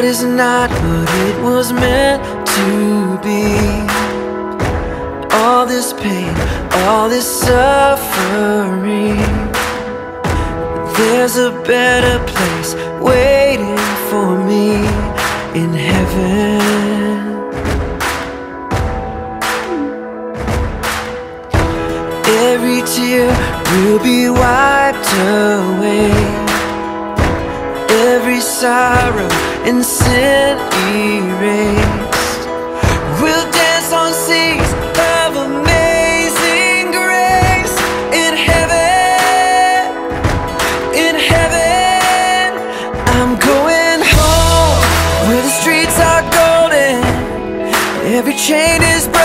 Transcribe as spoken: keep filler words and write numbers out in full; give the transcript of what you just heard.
is not what it was meant to be. All this pain, all this suffering, there's a better place waiting for me in heaven. Every tear will be wiped away, every sorrow and sin erased. We'll dance on seas of amazing grace in heaven, in heaven. I'm going home where the streets are golden, every chain is broken.